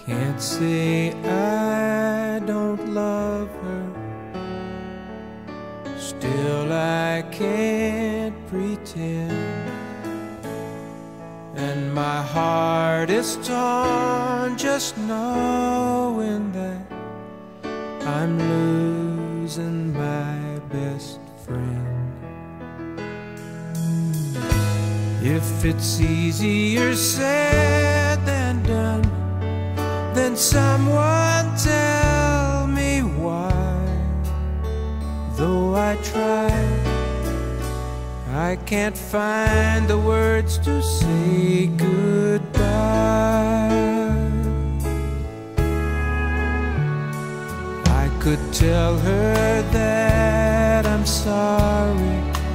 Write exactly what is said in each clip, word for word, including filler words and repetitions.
Can't say I don't love her, still I can't pretend. And my heart is torn just knowing that I'm losing my best friend. If it's easier said than done, then someone tell me why. Though I try, I can't find the words to say goodbye. I could tell her that I'm sorry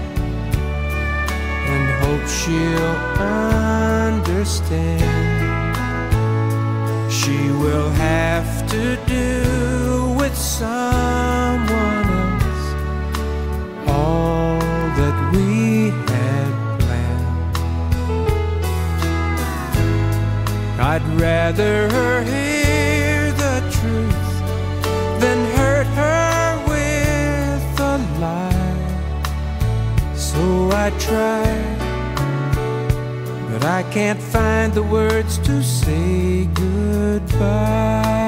and hope she'll understand. She will have to do with someone else all that we had planned. I'd rather her hear the truth than hurt her with a lie. So I try, but I can't find the words to say goodbye.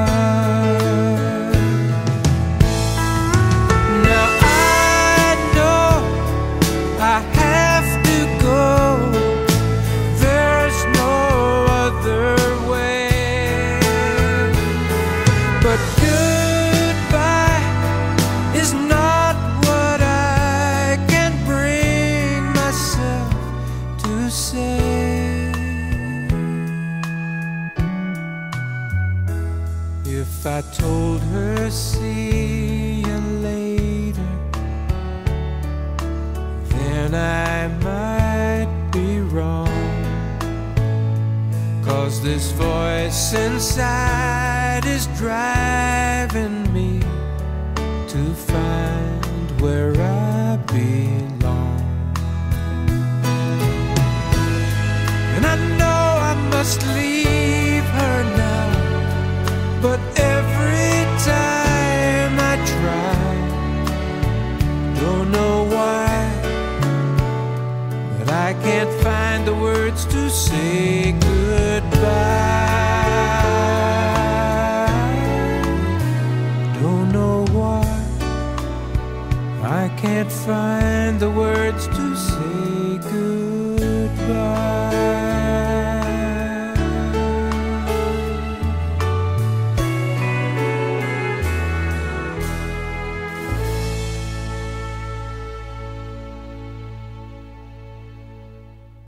Now I know I have to go, there's no other way. But goodbye is not what I can bring myself to say. If I told her see you later, then I might be wrong. 'Cause this voice inside is driving me to find where I belong. And I know I must leave her now, but every time I try, don't know why, but I can't find the words to say goodbye. Don't know why, I can't find the words to say goodbye.